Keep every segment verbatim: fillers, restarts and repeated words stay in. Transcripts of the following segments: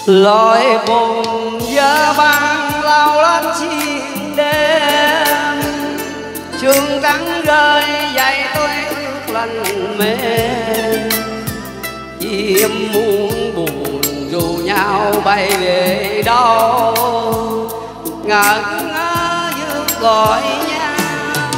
lối buồn giờ ban lao lên chiên đêm, trường trắng rơi dày tôi ước lạnh mềm, chim muốn buồn ru nhau bay về đâu, ngẩn ngơ giữa gọi nhau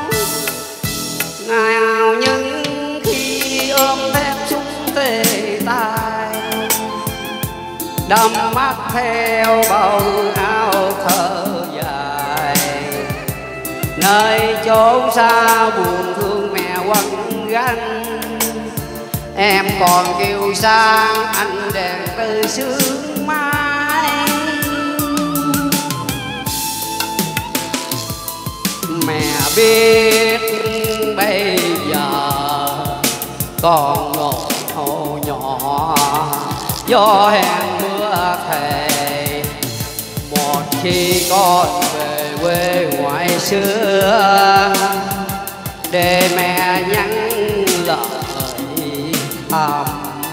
nào những khi ôm thép súng tê tai, đắm mắt theo bầu áo thở dài, nơi chốn xa buồn thương mẹ quăng gánh, em còn kêu sang anh đèn từ sương mai. Mẹ biết bây giờ con một hồ nhỏ gió hẹn mưa thề, một khi con về quê ngoại xưa để mẹ nhắn lời thầm.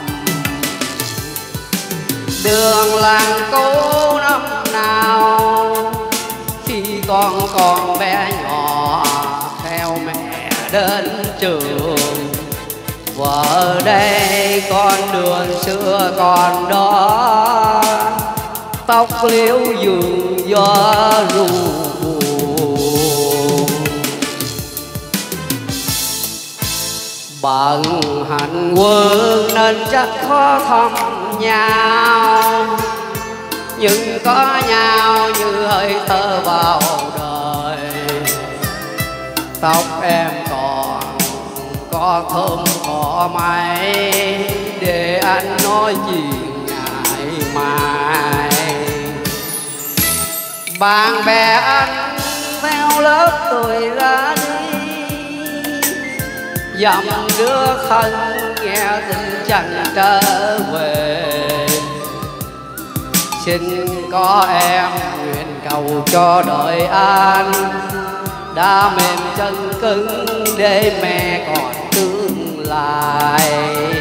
Đường làng cũ năm nào khi con còn bé nhỏ theo mẹ đến trường, vợ đây con đường xưa còn đó, tóc liễu dường gió ru buồn. Bận hành quân nên chắc khó thăm nhau, nhưng có nhau như hơi thở vào đời. Tóc em còn có thơm cỏ mây để anh nói chuyện ngày mai. Bạn bè anh theo lớp tôi ra đi, dặm đứa thân nghe tin chẳng trở về. Xin có em nguyện cầu cho đời an, đã mềm chân cứng để mẹ còn tương lai.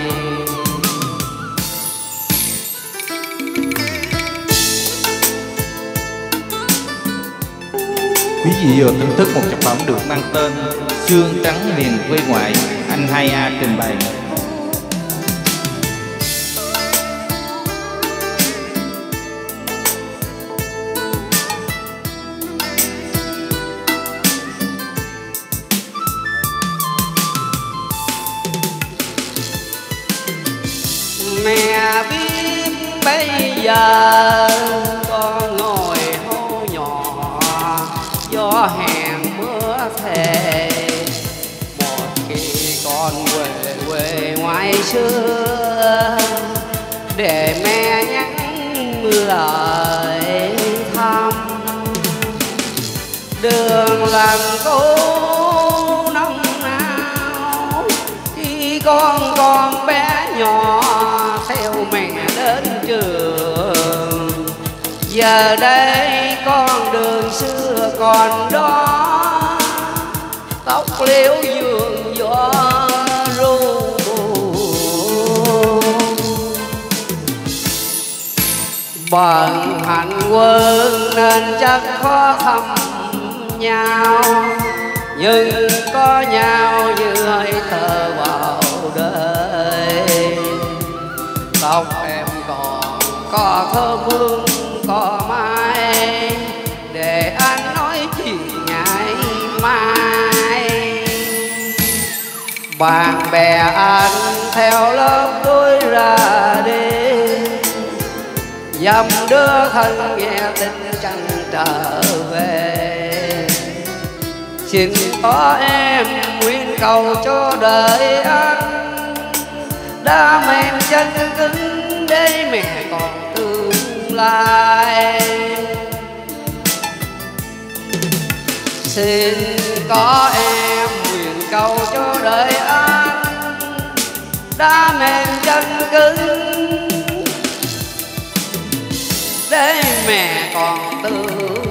Quý vị vừa thưởng thức một sản phẩm được mang tên Sương Trắng Miền Quê Ngoại, anh hai A trình bày. Mẹ biết bây giờ con ngồi hô nhỏ gió hẹn mưa thề, một khi con về quê ngoại xưa để mẹ nhắn lời thăm. Đường làng cũ năm nào khi con còn bé nhỏ theo mẹ đến trường, giờ đây con đường xưa còn đó, tóc liễu dường gió ru buồn. Bận hành quân nên chắc khó thăm nhau, nhưng có nhau như hơi thở vào đời. Tóc em còn có thơm hương cỏ mai để anh nói chuyện ngày mai. Bạn bè anh theo lớp tôi ra đi, dăm đứa thân nghe tin chẳng trở về. Xin có em nguyện cầu cho đời anh, đã mềm chân cứng để mẹ còn tương lai. Xin có em nguyện cầu cho đời anh, đã mềm chân cứng để mẹ còn tương